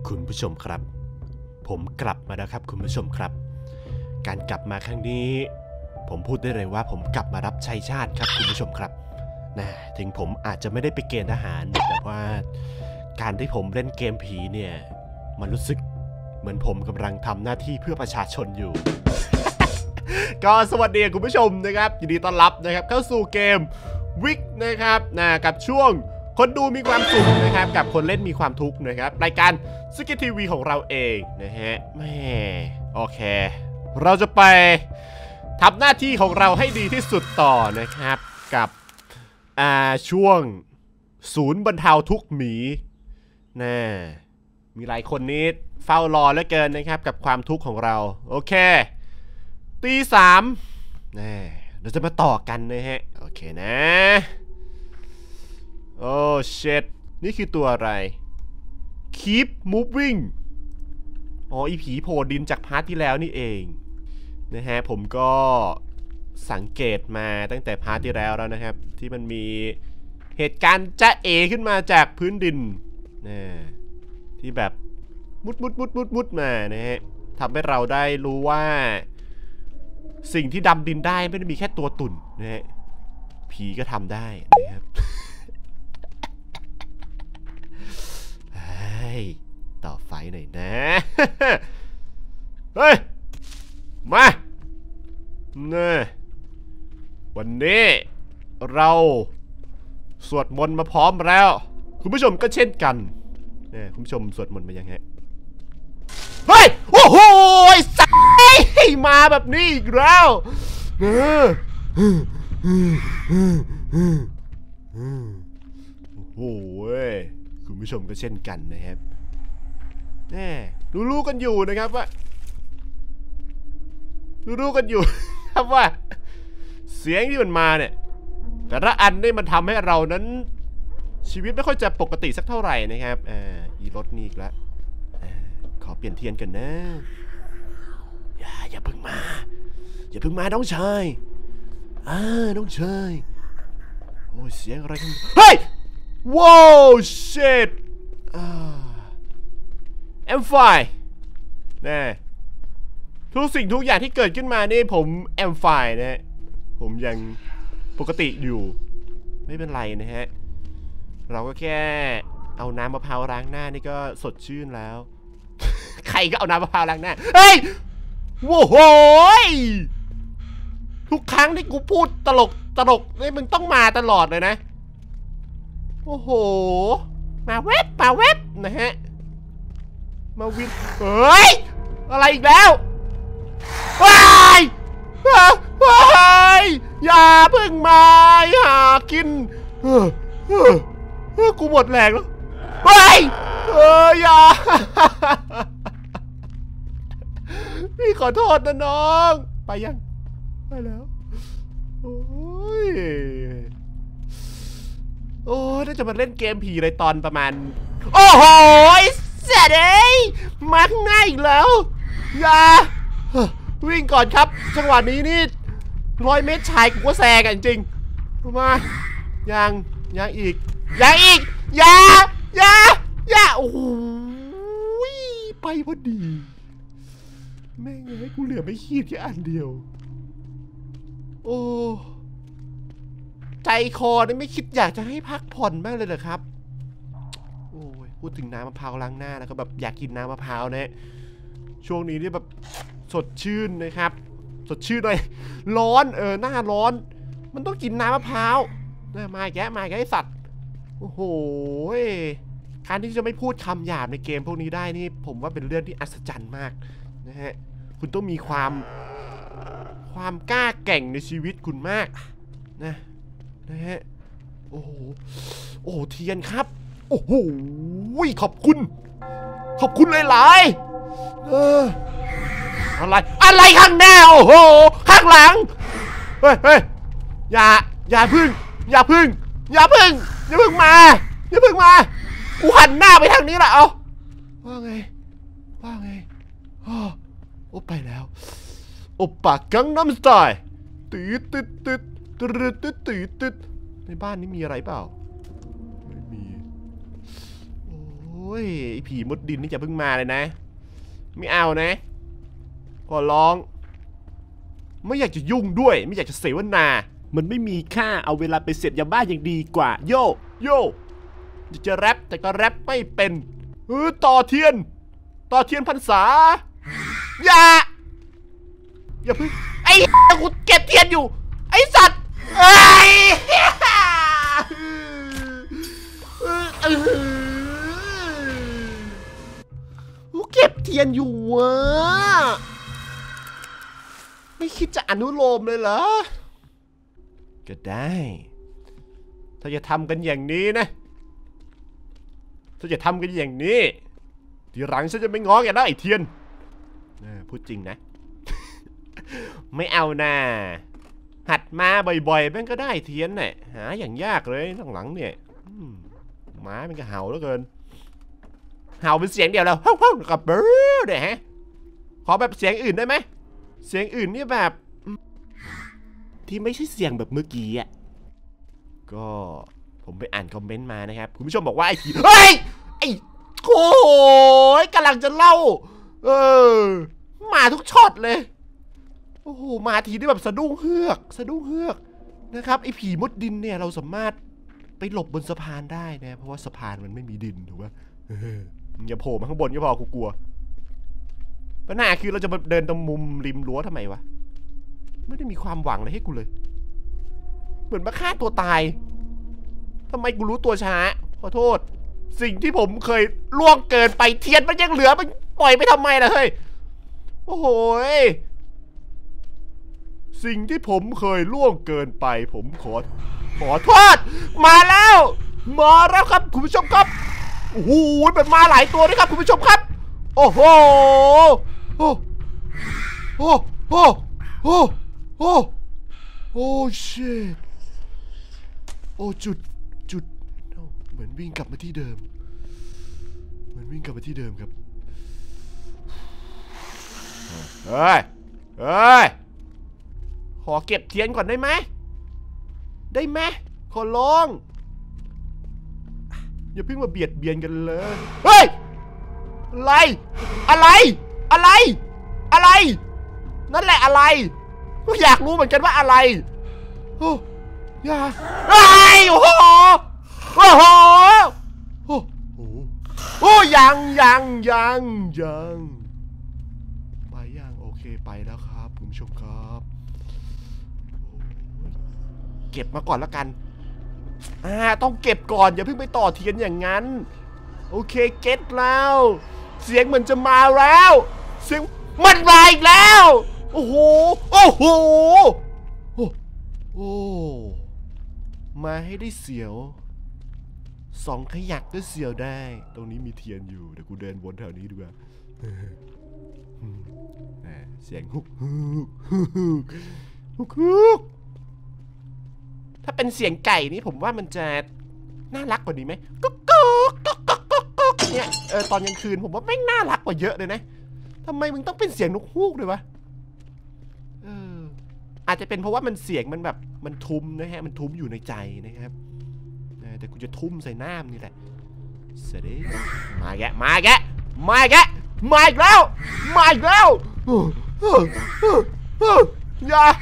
คุณผู้ชมครับผมกลับมาแล้วครับคุณผู้ชมครับการกลับมาครั้งนี้ผมพูดได้เลยว่าผมกลับมารับใช้ชาติครับคุณผู้ชมครับนะถึงผมอาจจะไม่ได้ไปเกณฑ์ทหารแต่ว่าการที่ผมเล่นเกมผีเนี่ยมันรู้สึกเหมือนผมกำลังทำหน้าที่เพื่อประชาชนอยู่ ก็สวัสดีคุณผู้ชมนะครับยินดีต้อนรับนะครับเข้าสู่เกมวิกนะครับกับช่วงคนดูมีความสุขนะครับกับคนเล่นมีความทุกข์นะครับรายการสกิททีวีของเราเองนะฮะแม่โอเคเราจะไปทำหน้าที่ของเราให้ดีที่สุดต่อนะครับกับช่วงศูนย์บรรเทาทุกข์หมีนะมีหลายคนนี้เฝ้ารอเหลือเกินนะครับกับความทุกข์ของเราโอเคตี 3นะเราจะมาต่อกันนะฮะโอเคนะโอ้เช็ดนี่คือตัวอะไร Keep moving อ๋ออีผีโผล่ดินจากพาร์ทที่แล้วนี่เองนะฮะผมก็สังเกตมาตั้งแต่พาร์ทที่แล้วนะครับที่มันมีเหตุการณ์จ๊ะเอขึ้นมาจากพื้นดินนะที่แบบมุดมานะฮะทำให้เราได้รู้ว่าสิ่งที่ดำดินได้ไม่ได้มีแค่ตัวตุ่นนะฮะผีก็ทำได้นะครับต่อไฟหน่อยนะเฮ้ยมาเนี่ยวันนี้เราสวดมนต์มาพร้อมแล้วคุณผู้ชมก็เช่นกันเนี่ยคุณผู้ชมสวดมนต์มายังไงเฮ้ยโอ้โหสัยมาแบบนี้อีกแล้วโอ้โหคุณผู้ชมก็เช่นกันนะครับแน่รู้กันอยู่นะครับว่ารู้กันอยู่ครับว่าเสียงที่มันมาเนี่ยแต่ละอันนี่มันทำให้เรานั้นชีวิตไม่ค่อยจะปกติสักเท่าไหร่นะครับอีรถนี่อีกแล้วขอเปลี่ยนเทียนกันนะอย่าเพิ่งมาน้องชายน้องชายโอ้ยเสียงอะไรกันเฮ้ยว้าวชิตแอมไฟนะทุกสิ่งทุกอย่างที่เกิดขึ้นมานี่ผมแอมไฟนะผมยังปกติอยู่ไม่เป็นไรนะฮะเราก็แค่เอาน้ำมะพร้าวล้างหน้านี่ก็สดชื่นแล้ว ใครก็เอาน้ำมะพร้าวล้างหน้าเฮ้ยโว้โหทุกครั้งที่กูพูดตลกนี่มึงต้องมาตลอดเลยนะโอ้โหมาเว็บนะฮะมาวินเฮ้ยอะไรอีกแล้วว้ายอย่าเพิ่งมาหากินกูหมดแรงแล้วอย่าพี่ขอโทษนะน้องไปยังไปแล้วโอ้น่าจะมาเล่นเกมผีเลยตอนประมาณโอ้โหเสร็จเลยมาข้างหน้าอีกแล้วอย่าวิ่งก่อนครับจังหวะนี้นี่100 เมตรชายกูก็แซงกันจริงมายังอีกอย่าโอ้โหไปพอดีแม่งให้กูเหลือไม่ขีดแค่อันเดียวโอ้ใจคอนี่ไม่คิดอยากจะให้พักผ่อนบ้างเลยเหรอครับโอ้ยพูดถึงน้ำมะพร้าวล้างหน้าแล้วก็แบบอยากกินน้ำมะพร้าวนะช่วงนี้นี่แบบสดชื่นนะครับสดชื่นเลยร้อนหน้าร้อนมันต้องกินน้ำมะพร้าวมาแกไอ้สัตว์โอ้โหการที่จะไม่พูดคำหยาบในเกมพวกนี้ได้นี่ผมว่าเป็นเรื่องที่อัศจรรย์มากนะฮะคุณต้องมีความกล้าแกร่งในชีวิตคุณมากนะฮะโอ้โหเทียนครับโอ้โหขอบคุณหลายอะไรข้างหน้าโอ้โหข้างหลังเฮ้ยอย่าพึ่งมากูหันหน้าไปทางนี้แหละเอาว่าไงโอ้ไปแล้วโอปะกังน้ำสไตล์ตืดในบ้านนี้มีอะไรเปล่าไม่มีโอ้ยผีมุดดินนี่จะเพิ่งมาเลยนะไม่เอานะขอร้องไม่อยากจะยุ่งด้วยไม่อยากจะเสวนามันไม่มีค่าเอาเวลาไปเสพยาบ้าอย่างดีกว่าโยจะแรปแต่ก็แรปไม่เป็นต่อเทียนพรรษาอย่าเพิ่งไอ้กูเก็บเทียนอยู่ไอ้สัตว์กูเก็บเทียนอยู่วะไม่คิดจะอนุโลมเลยเหรอก็ได้ถ้าจะทำกันอย่างนี้นะถ้าจะทำกันอย่างนี้ทีหลังฉันจะไม่ง้อแกนะไอ้เทียนพูดจริงนะ ไม่เอานะหัดมาบ่อยๆแม่งก็ได้เทียนเนี่ยหาอย่างยากเลยหลังๆเนี่ยม้ามันก็เห่าแล้วเกินเห่าเป็นเสียงเดียวแล้วฮ่ากับเบอร์เนี่ยฮะขอแบบเสียงอื่นได้ไหมเสียงอื่นนี่แบบที่ไม่ใช่เสียงแบบเมื่อกี้อ่ะก็ผมไปอ่านคอมเมนต์มานะครับคุณผู้ชมบอกว่าไอ้ผีไอ้โอ้ยกำลังจะเล่ามาทุกช็อตเลยโอ้โหมาทีที่แบบสะดุ้งเฮือกนะครับไอ้ผีมุดดินเนี่ยเราสามารถไปหลบบนสะพานได้นะเพราะว่าสะพานมันไม่มีดินถูกป่ะอย่าโผล่มาข้างบนก็พอกูกลัวปัญหาคือเราจะมาเดินตรงมุมริมรั้วทำไมวะไม่ได้มีความหวังอะไรให้กูเลยเหมือนมาฆ่าตัวตายทำไมกูรู้ตัวช้าขอโทษสิ่งที่ผมเคยล่วงเกินไปเทียนมันยังเหลือมันปล่อยไปทำไมล่ะเฮ้ยโอ้โหสิ่งที่ผมเคยล่วงเกินไปผมขอโทษมาแล้วครับคุณผู้ชมครับโอ้โหมันมาหลายตัวด้วยครับคุณผู้ชมครับโอ้โหโอ้ชิตโอ้จุดเหมือนวิ่งกลับมาที่เดิมครับเฮ้ยขอเก็บเทียนก่อนได้ไหมขอร้องอย่าเพิ่งมาเบียดเบียนกันเลยเฮ้ยอะไรนั่นแหละอะไรก็อยากรู้เหมือนกันว่าอะไรโอ้ยาโอ้โหยังไปยังโอเคไปแล้วครับคุณผู้ชมครับเก็บมาก่อนแล้วกันต้องเก็บก่อนอย่าเพิ่งไปต่อเทียนอย่างนั้นโอเคเก็ตแล้วเสียงเหมือนจะมาแล้วเสียงมันมาอีกแล้วโอ้โหมาให้ได้เสียวสองขยักก็เสียวได้ตรงนี้มีเทียนอยู่เดี๋ยวกูเดินวนแถวนี้ดีกว่าเสียงฮุกถ้าเป็นเสียงไก่นี่ผมว่ามันจะน่ารักกว่านี้ไหมก๊กเนี่ยตอนกลางคืนผมว่าแม่งน่ารักกว่าเยอะเลยนะทำไมมึงต้องเป็นเสียงนกฮูกเลยวะอาจจะเป็นเพราะว่ามันเสียงมันแบบมันทุ้มนะฮะมันทุ้มอยู่ในใจนะครับแต่กูจะทุ่มใส่หน้ามึงนี่แหละเสร็จมาแกแล้วอย่า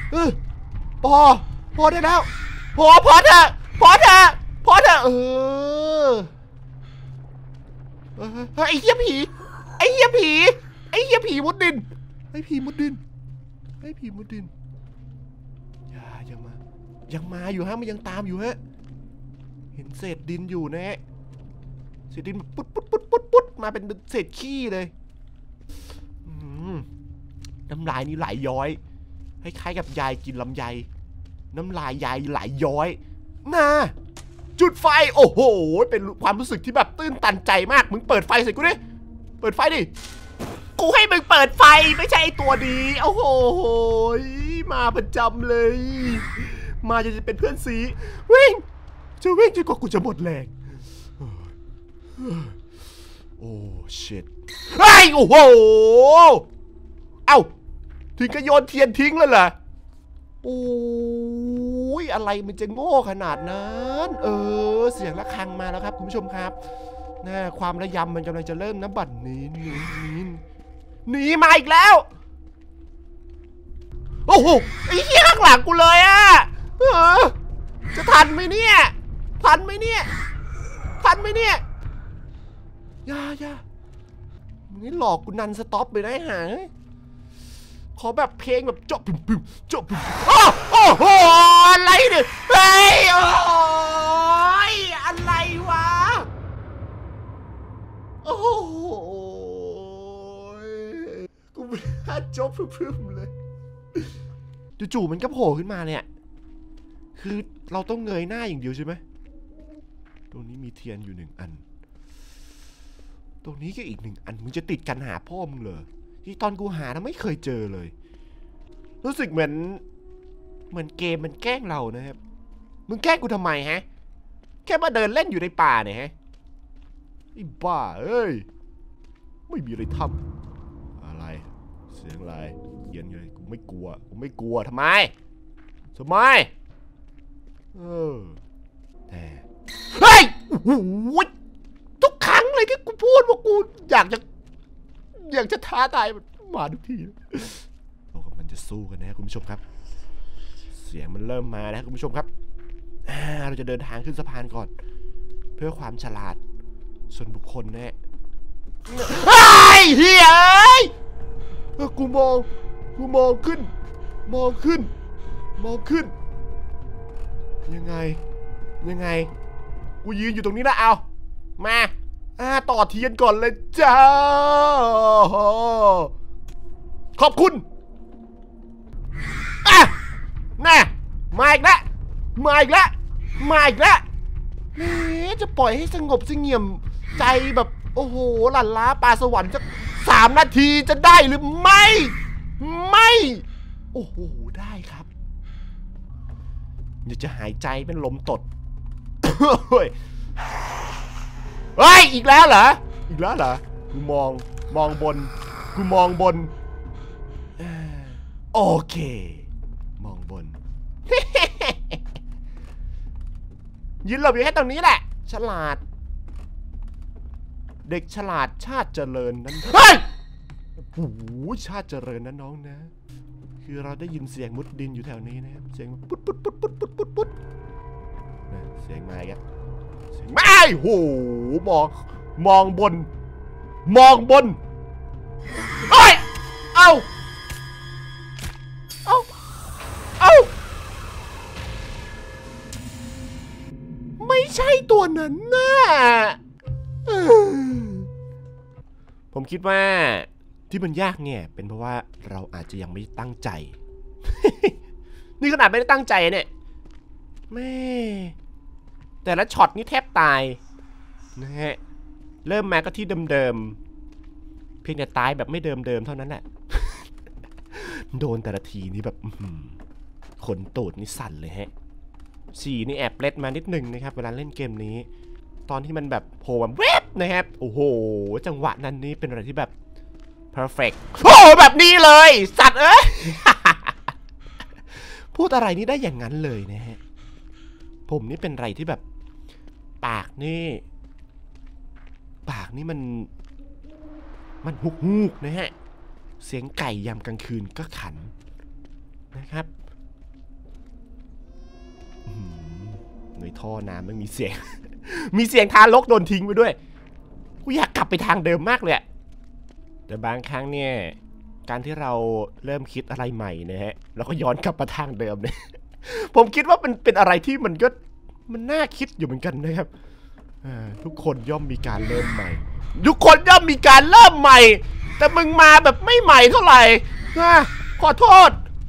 พอได้แล้วพอเถอะไอ้เหี้ยผีมุดดินยังมาอยู่ฮะมันยังตามอยู่ฮะเห็นเศษดินอยู่นะฮะเศษดินปุ๊ดมาเป็นเศษขี้เลยน้ำลายนี่ไหลย้อยคล้ายๆกับยายกินลำไยน้ำลายยายไหลย้อยจุดไฟโอ้โหเป็นความรู้สึกที่แบบตื้นตันใจมากมึงเปิดไฟใส่กูดิเปิดไฟดิกูให้มึงเปิดไฟไม่ใช่ตัวดีโอ้โหมาประจำเลยมาจะเป็นเพื่อนสีวิ่งจนกว่ากูจะหมดแรงโอ้ชิตโอ้โหเอ้าถึงก็โยนเทียนทิ้งแล้วเหรอโอ้ยอะไรมันจะโง่ขนาดนั้นเสียงระฆังมาแล้วครับคุณผู้ชมครับนะความระยำมันกำลังจะเริ่มนะบัดนี้หนีมาอีกแล้วโอ้โหไอ้เหี้ยข้างหลังกูเลยอะจะทันไหมเนี่ยทันไหมเนี่ยอย่านี่หลอกกูนันสต็อปไปได้หาขอแบบเพลงแบบจบโอ้โหอะไรเนี่ยเฮ้ยโอ้ยอะไรวะโอ้โหกูไม่น่าจบพึ่มเลยจู่ๆมันก็โผล่ขึ้นมาเนี่ยคือเราต้องเงยหน้าอย่างเดียวใช่ไหมตรงนี้มีเทียนอยู่1 อันตรงนี้ก็อีก1 อันมึงจะติดกันหาพ่อมึงเหรอที่ตอนกูหานะไม่เคยเจอเลยรู้สึกเหมือนเกมมันแกล้งเรานะครับมึงแกล้งกูทำไมฮะแค่มาเดินเล่นอยู่ในป่าเนี่ยฮะไอ้บ้าเอ้ยไม่มีอะไรทำอะไรเสียงอะไรเขียนเลยกูไม่กลัวทำไมแต่เฮ้ยโอ้โหทุกครั้งเลยที่กูพูดว่ากูอยากจะท้าทายมาทุกทีเรากับมันจะสู้กันนะคุณผู้ชมครับเสียงมันเริ่มมาแล้วคุณผู้ชมครับเราจะเดินทางขึ้นสะพานก่อนเพื่อความฉลาดส่วนบุคคลนะเฮ้ยเฮ้ยกูมองขึ้นยังไงกูยืนอยู่ตรงนี้นะเอามาต่อเทียนก่อนเลยจ้าขอบคุณน่ะมาอีกแล้วจะปล่อยให้สงบเสงี่ยมใจแบบโอ้โหหลั่นล้าปลาสวรรค์จะ3 นาทีจะได้หรือไม่โอ้โหได้ครับอยากจะหายใจเป็นลมตดเฮ้ยอีกแล้วเหรอกูมองบนโอเคมองบนยืนหลบอยู่แค่ตรงนี้แหละฉลาดเด็กฉลาดชาติเจริญนั้นเฮ้ยโอ้โหชาติเจริญนะน้องนะคือเราได้ยินเสียงมุดดินอยู่แถวนี้นะครับเสียงปุ๊ดเสียงมาอีกแล้วไม่โหมองบนเอ้ยเอาไม่ใช่ตัวนั้นน่ะผมคิดว่าที่มันยากเนี่ยเป็นเพราะว่าเราอาจจะยังไม่ตั้งใจ นี่ขนาดไม่ได้ตั้งใจเนี่ยแม่แต่ละช็อตนี่แทบตายนะฮะเริ่มมาก็ที่เดิมเพียงแต่ตายแบบไม่เดิมเท่านั้นแหละ โดนแต่ละทีนี่แบบขนตูดนี่สั่นเลยฮะ4นี่แอบเล็ดมานิดนึงนะครับเวลาเล่นเกมนี้ตอนที่มันแบบโผล่แบบเว็บนะครับโอ้โหจังหวะนั้นนี่เป็นอะไรที่แบบ perfect โอ้แบบนี้เลยสัตว์เอ้ย พูดอะไรนี่ได้อย่างนั้นเลยนะฮะผมนี่เป็นอะไรที่แบบปากนี่มันฮุกนะฮะเสียงไก่ยามกลางคืนก็ขันนะครับในท่อน้ำมันมีเสียง มีเสียงทารกโดนทิ้งไปด้วยกูอยากกลับไปทางเดิมมากเลยแต่บางครั้งเนี่ยการที่เราเริ่มคิดอะไรใหม่นะฮะแล้วก็ย้อนกลับมาทางเดิมเนี่ย ผมคิดว่ามันเป็นอะไรที่มันน่าคิดอยู่เหมือนกันนะครับทุกคนย่อมมีการเริ่มใหม่แต่มึงมาแบบไม่ใหม่เท่าไหร่ขอโทษ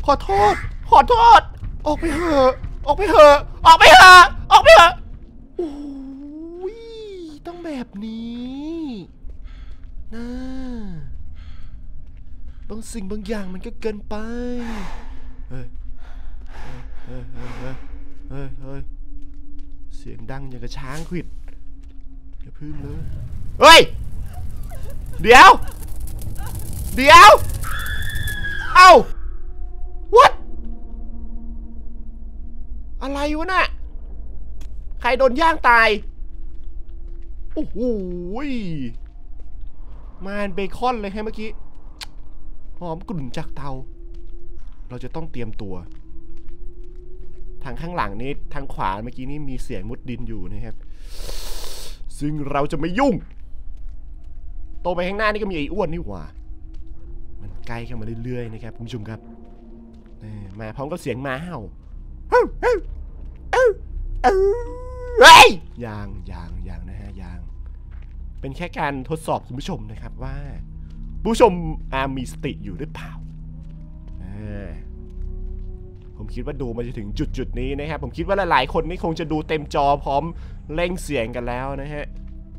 ออกไปเถอะโอ้ยต้องแบบนี้นะบางสิ่งบางอย่างมันก็เกินไปเฮ้ยเสียงดังอย่างกับช้างขวิดอย่าพึ่งเลยเฮ้ยเดี๋ยวเอ้า what อะไรวะน่ะใครโดนย่างตายโอ้โหมาเบคอนเลยฮะเมื่อกี้หอมกลุ่นจากเตาเราจะต้องเตรียมตัวทางข้างหลังนี้ทางขวาเมื่อกี้นี้มีเสียงมุดดินอยู่นะครับซึ่งเราจะไม่ยุ่งโตไปข้างหน้านี่ก็มีไอ้อ้วนนี่หว่ามันใกล้เข้ามาเรื่อยๆนะครับคุณผู้ชมครับมาพร้อมกับเสียงม้าเห่าเฮ้ยยังนะฮะยังเป็นแค่การทดสอบคุณผู้ชมนะครับว่าผู้ชมมีสติอยู่หรือเปล่าผมคิดว่าดูมาจะถึงจุดนี้นะครับผมคิดว่าหลายๆคนนี่คงจะดูเต็มจอพร้อมเร่งเสียงกันแล้วนะฮะ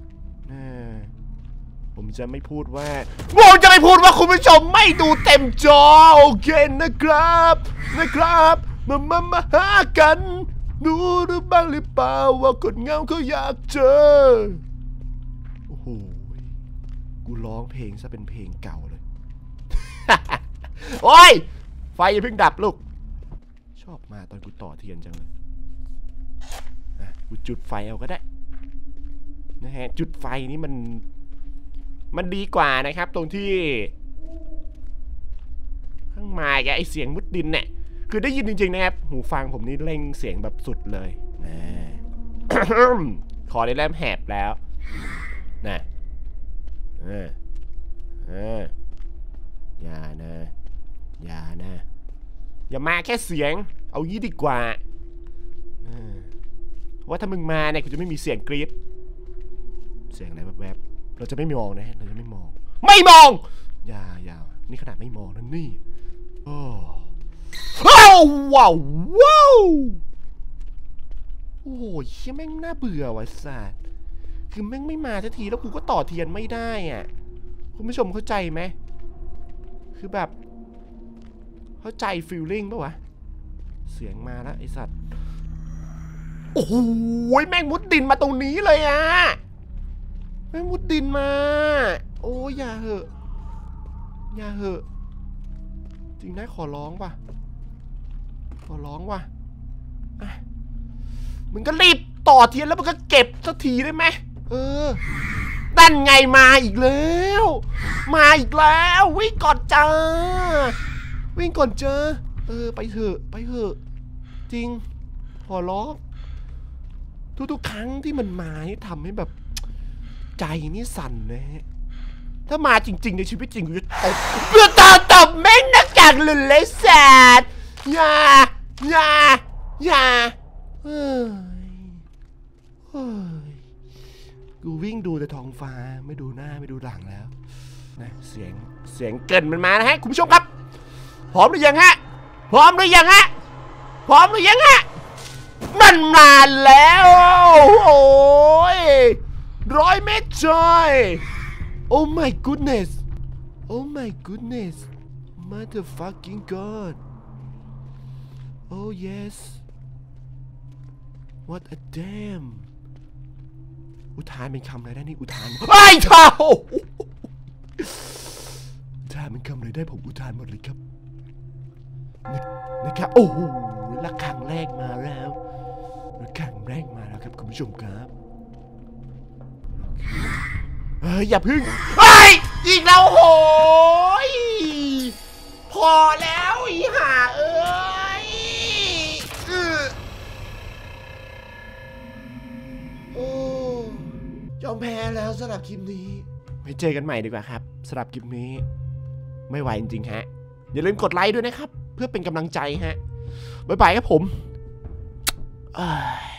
ผมจะไม่พูดว่าคุณผู้ชมไม่ดูเต็มจอโอเคนะครับมาหากันดูหรือบ้างหรือเปล่าว่าคนเงาเขาอยากเจอโอ้โหกูร้องเพลงซะเป็นเพลงเก่าเลย โอ้ยไฟอย่าเพิ่งดับลูกชอบมาตอนกูต่อเทียนจังเลยกูจุดไฟเอาก็ได้นะฮะจุดไฟนี้มันดีกว่านะครับตรงที่ข้างมาไอเสียงมุดดินเนี่ยคือได้ยินจริงๆนะครับหูฟังผมนี่เร่งเสียงแบบสุดเลยนะ ขอได้เริ่มแหบแล้วนะอย่ามาแค่เสียงเอายี่ดีกว่าว่าถ้ามึงมาเนี่ยกูจะไม่มีเสียงกรี๊ดเสียงอะไรแวบๆเราจะไม่มองนะเราจะไม่มองอย่านี่ขนาดไม่มองนั่นนี่โอ้ว้าวโอ้ยแม่งน่าเบื่อว่ะสัสคือแม่งไม่มาสักทีแล้วกูก็ต่อเทียนไม่ได้อ่ะคุณผู้ชมเข้าใจไหมคือแบบเข้าใจฟีลลิ่งป่ะวะเสียงมาแล้วไอสัตว์โอ้โหแม่งมุดดินมาตรงนี้เลยอ่ะแม่งมุดดินมาโอ้ยอย่าเหอะจริงนะขอร้องว่ะมึงก็รีบต่อเทียนแล้วมึงก็เก็บสักทีได้ไหมนั่นไงมาอีกแล้ววิ่งก่อนเจอไปเถอะจริงขอร้องทุกครั้งที่มันมานี่ทำให้แบบใจนี่สั่นนะฮะถ้ามาจริงๆในชีวิตจริงกูจะตบแม่งนักจากหลุนเลยแสดอย่ากูวิ่งดูแต่ท้องฟ้าไม่ดูหน้าไม่ดูหลังแล้วนะเสียงเกินมันมานะฮะคุณผู้ชมครับพร้อมหรือยังฮะมันมาแล้วโอ้ย100 เมตรจอยOh my goodness motherfucking god Oh yes what a damn อุทานเป็นคำอะไรได้นี่อุทานไอ้เท้าอุทานเป็นคำอะไรได้ผมอุทานหมดเลยครับนะครับโอ้โหระฆังแรกมาแล้วครับคุณผู้ชมครับอย่าพึ่งอีกแล้วโหยพอแล้วอีห่าโอ้ยอมแพ้แล้วสำหรับคลิปนี้ไปเจอกันใหม่ดีกว่าครับสำหรับคลิปนี้ไม่ไหวจริงๆฮะอย่าลืมกดไลค์ด้วยนะครับเพื่อเป็นกำลังใจฮะบ๊ายบายครับผม